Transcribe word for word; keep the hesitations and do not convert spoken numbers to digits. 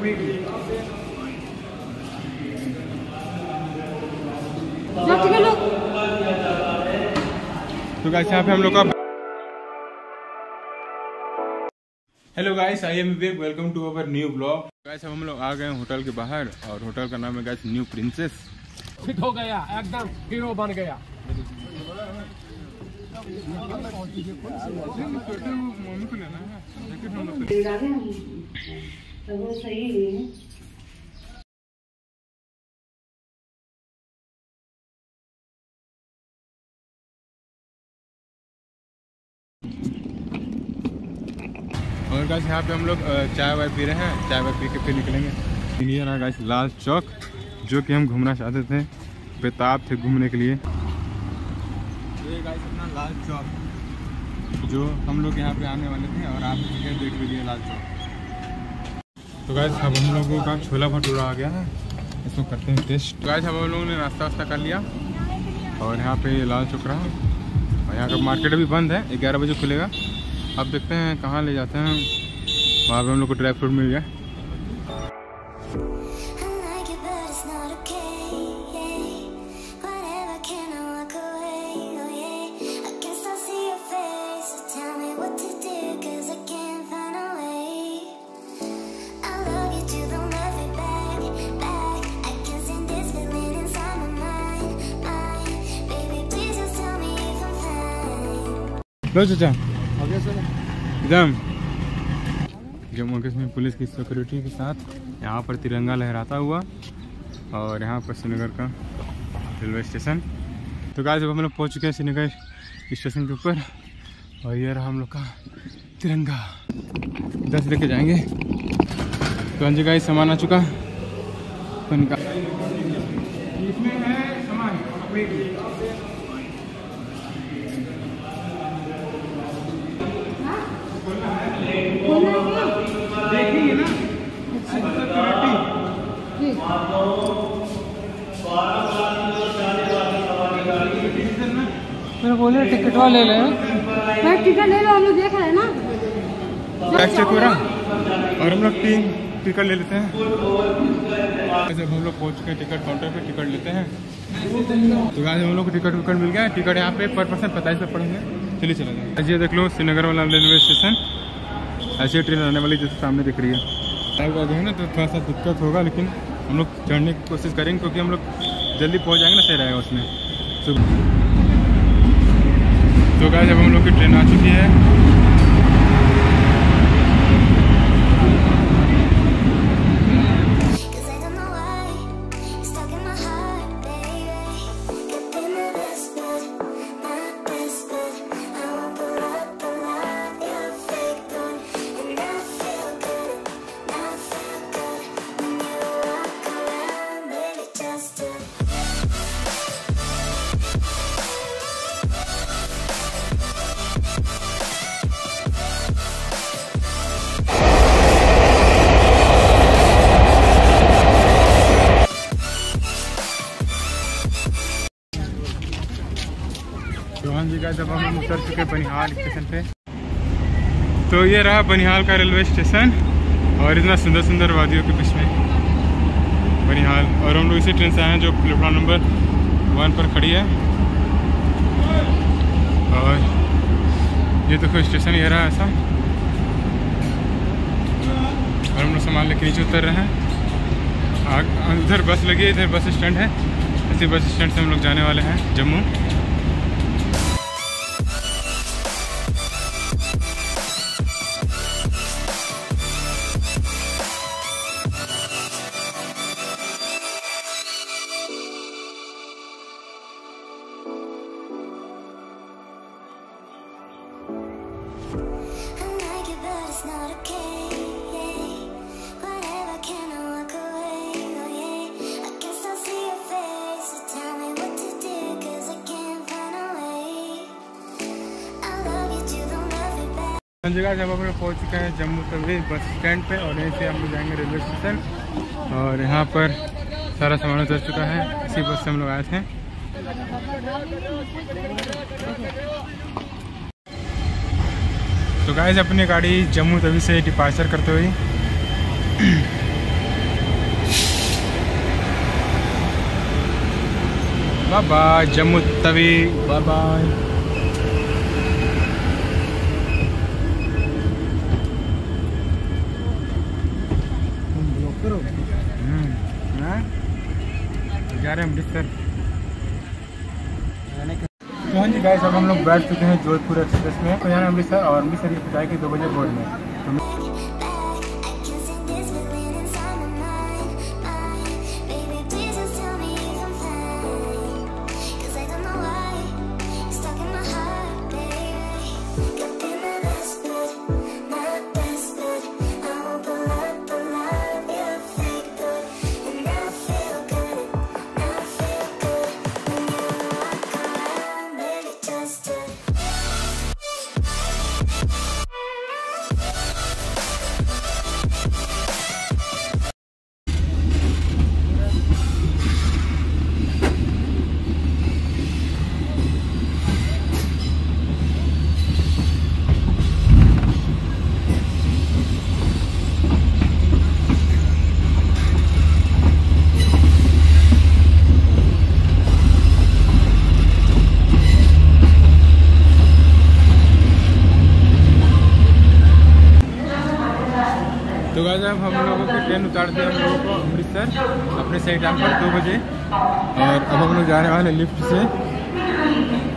तो गाइस यहाँ पे हम लोग का hello guys, I am Vivek, welcome to our new vlog. Guys अब हम लोग आ गए हैं होटल के बाहर और होटल का नाम है गाइस न्यू प्रिंसेस। फिट हो गया, एकदम हीरो बन गया। मम्मी को लेना है तो वो सही है। और गाइस यहाँ पे हम लोग चाय वाय पी रहे हैं, चाय वाय पी के फिर निकलेंगे। ये रहा गाइस लाल चौक, जो कि हम घूमना चाहते थे, बेताब थे घूमने के लिए। ये गाइस अपना लाल चौक, जो हम लोग यहाँ पे आने वाले थे और आप देख लीजिए लाल चौक। तो गाइस अब हम लोगों का छोला भटूरा आ गया है, इसको करते हैं टेस्ट। तो गाइस अब हम लोगों ने नाश्ता वास्ता कर लिया और यहाँ पे लाल चौक रहा और यहाँ का मार्केट अभी बंद है, ग्यारह बजे खुलेगा। अब देखते हैं कहाँ ले जाते हैं, वहाँ पे हम लोग को ड्राई फ्रूट मिल गया। लो चाचा एकदम जम्मू कश्मीर पुलिस की सिक्योरिटी के साथ यहाँ पर तिरंगा लहराता हुआ और यहाँ पर श्रीनगर का रेलवे स्टेशन। तो गाइस अब हम लोग पहुँच चुके हैं श्रीनगर स्टेशन के ऊपर और ये रहा हम लोग का तिरंगा, दस लेके जाएंगे। तो हाँ जी गाइस सामान आ चुका तो इनका इसमें है सामान। देखिए ना मैं बोले टिकट वाले ले ले, मैं टिकट ले लो, हम लोग देख रहे हैं ना। चेक हो रहा और हम लोग तीन टिकट ले लेते हैं। जब हम लोग पहुंच के टिकट काउंटर पे टिकट लेते हैं तो गाइस हम लोग को टिकट विकट मिल गया। टिकट यहाँ पे पर पर्सन पैंतालीस रुपये पड़ेंगे। चलिए चला जाए। ये देख लो श्रीनगर वाला रेलवे स्टेशन, ऐसी ट्रेन आने वाली जैसे सामने दिख रही है। टाइम का जो है ना तो थोड़ा सा दिक्कत होगा, लेकिन हम लोग चढ़ने की कोशिश करेंगे क्योंकि हम लोग जल्दी पहुँच जाएंगे ना, सही रहेगा उसमें। तो गाइस जब हम लोग की ट्रेन आ चुकी है जब हम उतर चुके बनिहाल स्टेशन पे। तो ये रहा बनिहाल का रेलवे स्टेशन और इतना सुंदर सुंदर वादियों के बीच में बनिहाल। और हम लोग इसी ट्रेन से आए हैं जो प्लेटफॉर्म नंबर वन पर खड़ी है। और ये देखो स्टेशन ये रहा ऐसा, और हम लोग सामान लेके नीचे उतर रहे हैं। उधर बस लगी है, इधर बस स्टैंड है, इसी बस स्टैंड से हम लोग जाने वाले हैं जम्मू। जगह जब हम लोग पहुँच चुके हैं जम्मू तवी बस स्टैंड पे और यहीं से हम लोग जाएंगे रेलवे स्टेशन। और यहाँ पर सारा सामान उतर चुका है, इसी बस से हम लोग आए थे। तो गाइस अपनी गाड़ी जम्मू तवी से डिपार्चर करते हुए bye bye Jammu Tawi, bye bye. जा रहे हैं अमृतसर। तो हाँ जी गाइस, अब हम लोग बैठ चुके हैं जोधपुर एक्सप्रेस में। तो यहाँ अमृतसर और अमृतसर की जाएगी दो बजे बोर्ड में। तो तो गाइस अब हम लोगों की ट्रेन उतारते हैं हम लोगों को अमृतसर अपने सही टाइम पर दो बजे। और अब हम लोग जाने वाले लिफ्ट से